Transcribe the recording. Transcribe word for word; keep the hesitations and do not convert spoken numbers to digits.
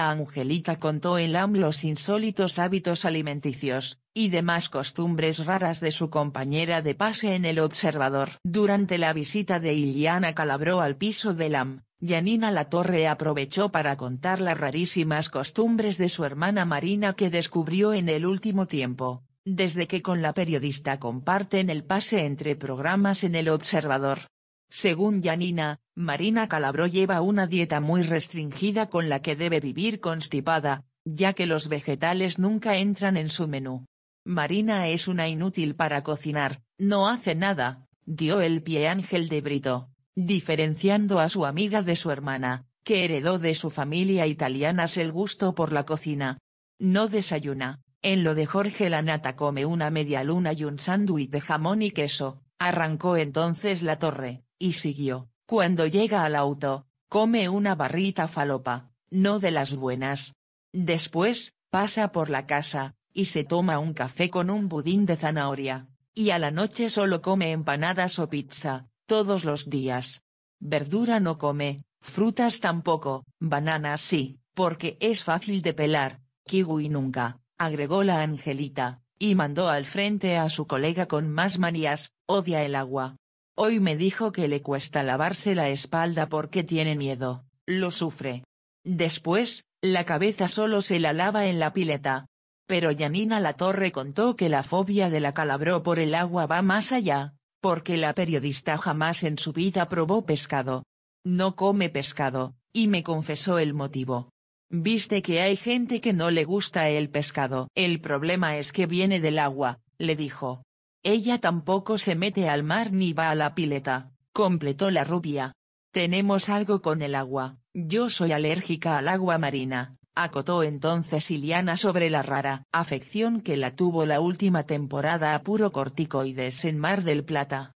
amiga Angelita contó en L A M los insólitos hábitos alimenticios y demás costumbres raras de su compañera de pase en El Observador. Durante la visita de Iliana Calabró al piso de L A M, Yanina Latorre aprovechó para contar las rarísimas costumbres de su hermana Marina que descubrió en el último tiempo, desde que con la periodista comparten el pase entre programas en El Observador. Según Yanina, Marina Calabró lleva una dieta muy restringida con la que debe vivir constipada, ya que los vegetales nunca entran en su menú. Marina es una inútil para cocinar, no hace nada, dio el pie Ángel de Brito, diferenciando a su amiga de su hermana, que heredó de su familia italiana el gusto por la cocina. No desayuna. En lo de Jorge Lanata come una media luna y un sándwich de jamón y queso, arrancó entonces Latorre, y siguió, cuando llega al auto, come una barrita falopa, no de las buenas. Después, pasa por la casa, y se toma un café con un budín de zanahoria, y a la noche solo come empanadas o pizza, todos los días. Verdura no come, frutas tampoco, bananas sí, porque es fácil de pelar, kiwi nunca, agregó la Angelita, y mandó al frente a su colega con más manías, odia el agua. Hoy me dijo que le cuesta lavarse la espalda porque tiene miedo, lo sufre. Después, la cabeza solo se la lava en la pileta. Pero Yanina Latorre contó que la fobia de la Calabró por el agua va más allá, porque la periodista jamás en su vida probó pescado. No come pescado, y me confesó el motivo. Viste que hay gente que no le gusta el pescado. El problema es que viene del agua, le dijo. Ella tampoco se mete al mar ni va a la pileta, completó la rubia. Tenemos algo con el agua, yo soy alérgica al agua marina, acotó entonces Iliana sobre la rara afección que la tuvo la última temporada a puro corticoides en Mar del Plata.